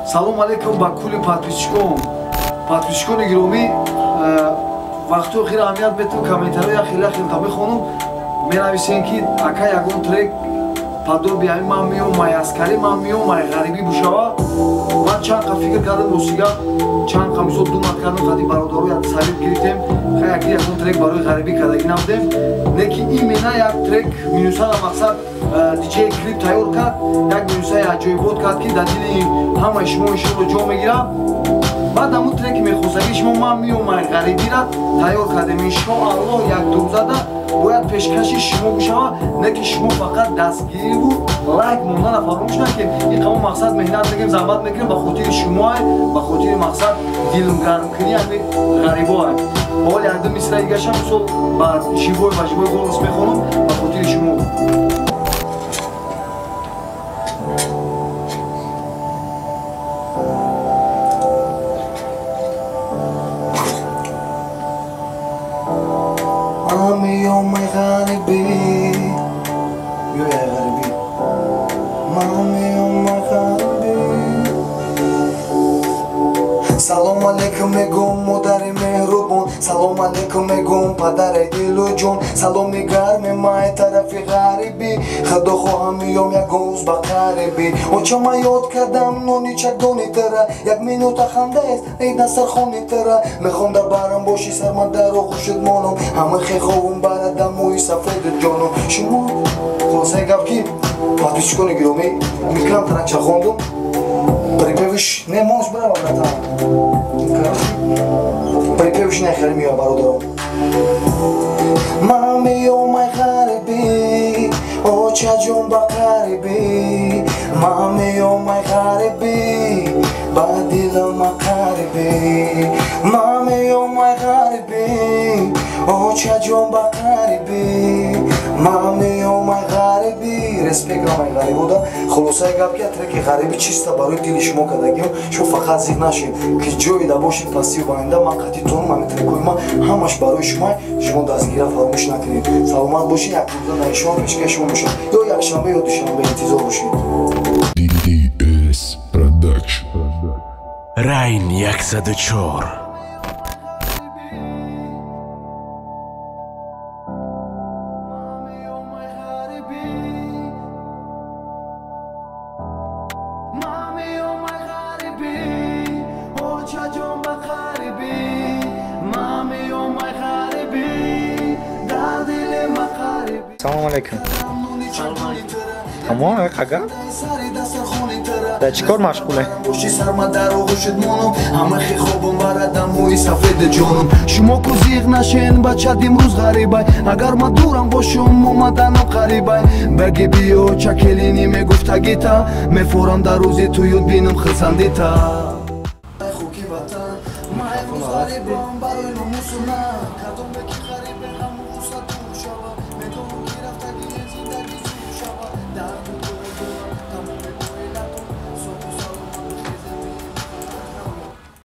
салом алейкум ба кулли подписчикони гиромӣ. вақту охир аҳамият бетун комментария хеле табихонум менависем ки ака ягон трек подобия ман меомай аскарӣ ман меомай ғарибӣ бушава. ман чанд қа фикр кардам росига чанд қа мисол думат кардам хади бародаро як совет гирифтем хаяки ягон трек барои ғарибӣ кардагӣ намудем леки имена як трек минусада мақсад диҷей клип тайёр кард як минусаи аҷоибот кард ки дар дили ҳамаи шумо иншоалло ҷо мегирам. баъд амун треки мехостагӣ шумо ман меомай ғарибира тайёр кардем иншоалло як думзада бояд пешкаши шумо бушава не ки шумо фақат дастгириву лайк мондана фаромӯш накунед. ин қамо мақсад меҳнат мекунем заҳмат мекунем ба хотири шумоай ба хотири мақсад дилгармкунӣ ами ғарибоай. ҳол якду мисра дигаша мисол ба живой голос мехонам ба хотири шумо. салом алейкум мегум модари меҳрубон салом алейкум мегум падари дилу ҷон саломи гарми май тарафи ғарибӣ худо хоҳам меём ягон рӯз ба қарибӣ очама ёд кардам нони чакдони тара як минута хандаест ин дастархони тара мехом дар барам боши сармадару хуршид моном ҳама хеховум барада мӯи сафеду ҷоном шумо хулосаи гап ки подписчикони гиромӣ микрам таракча хондум припевиш не можешь брава братан припевиш не хеле миёй бародарам ман меомай ғарибӣ оча ҷон ба қарибӣ ман меомай ғарибӣ ба дилама қарибӣ ман меомай ғарибӣ оча ҷон ба қарибӣ ман меомай ғарибӣ респектамай ғарибода хулосаи гап ки треки ғарибӣ чиста барои дили шумо кардагиам шумо фақат зиҳ нашед ки ҷоида бошед пастию байнда ман қатъитонум ҳамин трекои ман ҳамаш барои шумо шумо дастгира фаромӯш накунед. саломат бошед. як рӯза дар шумо пешкаш шумо мешавад ё якшанбе ё душанбе интизор бошед. DDS Production Rain 104. Салом алейкум. Амо қага? Да чикор машғуле? шумо ку зиғ нашен бачад имрӯз ғарибай агар ма дурам бошум омадану қарибай баги биё чакелини мегуфтагита мефорам дар рӯзи ту юд бинум хилсандита